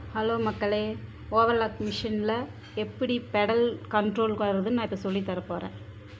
Hello மக்களே, overlock மிஷினில் எப்படி பெடல் கண்ட்ரோல் வர்றதுன்னு நான் இப்போ சொல்லி தர போகிறேன்.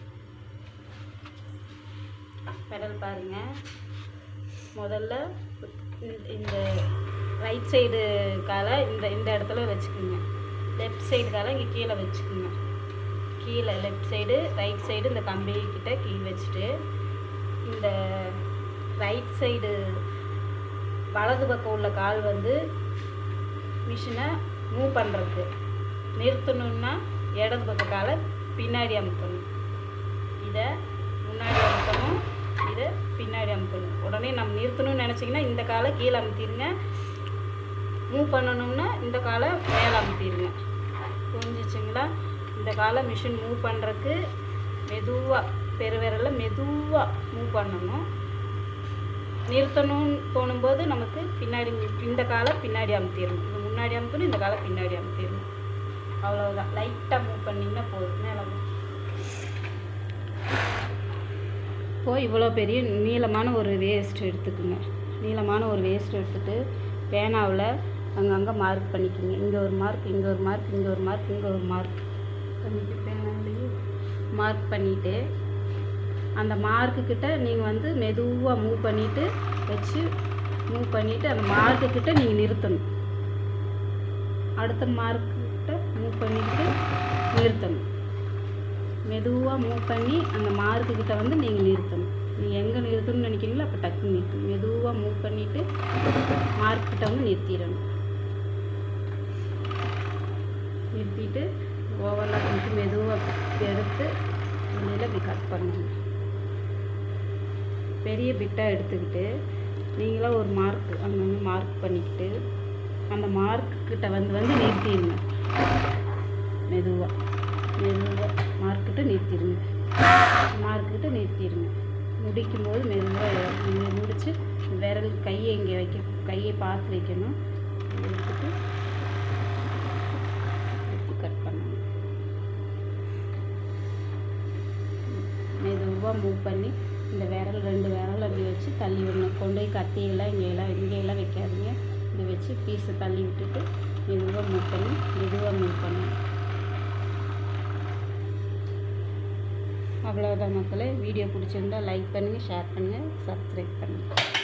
பெடல் பாருங்கள். முதல்ல இந்த ரைட் சைடு காலை இந்த இடத்துல வச்சுக்கோங்க. லெஃப்ட் சைடு காலை இங்கே கீழே வச்சுக்கோங்க. கீழே லெஃப்ட் சைடு ரைட் சைடு இந்த கம்பிக்கிட்ட கீழே வச்சுட்டு இந்த ரைட் சைடு வலது பக்கம் உள்ள கால் மிஷினை மூவ் பண்ணுறதுக்கு நிறுத்தணுன்னா இடது பக்க காலை பின்னாடி அமுக்கணும். இதை முன்னாடி அமுக்கணும், இதை பின்னாடி அமுக்கணும். உடனே நம்ம நிறுத்தணும்னு நினச்சிங்கன்னா இந்த காலை கீழே அமுத்திடுங்க. மூவ் பண்ணணும்னா இந்த காலை மேலே அமுத்திடுங்க. புரிஞ்சிச்சுங்களா? இந்த காலை மிஷின் மூவ் பண்ணுறதுக்கு மெதுவாக பெருவிரலில் மெதுவாக மூவ் பண்ணணும். நிறுத்தணும்னு தோணும்போது நமக்கு பின்னாடி இந்த காலை பின்னாடி அமுத்திடணும். இது முன்னாடி அமுத்தணும், இந்த காலை பின்னாடி அமுத்திடணும். அவ்வளோதான். லைட்டாக மூவ் பண்ணிங்கன்னா போதும். மேலே இப்போது இவ்வளோ பெரிய நீளமான ஒரு வேஸ்ட் எடுத்துக்குங்க. நீளமான ஒரு வேஸ்ட் எடுத்துகிட்டு பேனாவில் அங்கங்கே மார்க் பண்ணிக்கோங்க. இங்கே ஒரு மார்க், இங்கே ஒரு மார்க், இங்கே ஒரு மார்க், இங்கே ஒரு மார்க் பண்ணிட்டு பேனாவிலேயே மார்க் பண்ணிவிட்டு அந்த மார்க்குக்கிட்ட நீங்கள் மெதுவாக மூவ் பண்ணிவிட்டு வச்சு மூவ் பண்ணிவிட்டு அந்த மார்க்குக்கிட்ட நீங்கள் நிறுத்தணும். அடுத்த மார்க்குக்கிட்ட மூவ் பண்ணிக்கிட்டு நிறுத்தணும். மெதுவாக மூவ் பண்ணி அந்த மார்க்குக்கிட்ட நீங்கள் நிறுத்தணும். நீங்கள் எங்கே நிறுத்தணும்னு நினைக்கிறீங்களோ அப்போ டக்குன்னு நிறுத்தணும். மெதுவாக மூவ் பண்ணிவிட்டு மார்க்கிட்ட நிறுத்திடணும். நிறுத்திட்டு ஓவர்லாக் பண்ணிட்டு மெதுவாக எடுத்து வெளியில் இப்படி கட் பண்ணணும். பெரிய பிட்டாக எடுத்துக்கிட்டு நீங்களாக ஒரு மார்க் அங்கங்கே மார்க் பண்ணிக்கிட்டு அந்த மார்க்குக்கிட்ட நிறுத்திடுங்க. மெதுவாக மார்க்கிட்ட நிறுத்திடுங்க. மார்க்கிட்ட நிறுத்திடுங்க. முடிக்கும்போது மெதுவாக முடித்து விரல் கையை இங்கே கையை பார்த்து வைக்கணும். எடுத்துட்டு கட் பண்ணணும். மெதுவாக மூவ் பண்ணி இந்த ரெண்டு விரல் அப்படி வச்சு தள்ளி விடணும். கொண்டு போய் கத்தியெல்லாம் இங்கெல்லாம் வைக்காதீங்க. இப்படி வச்சு பீஸை தள்ளி விட்டுட்டு மெதுவாக மூவ் பண்ணணும். அவ்வளோதான் மக்களே. வீடியோ பிடிச்சிருந்தால் லைக் பண்ணுங்கள், ஷேர் பண்ணுங்கள், சப்ஸ்கிரைப் பண்ணுங்கள்.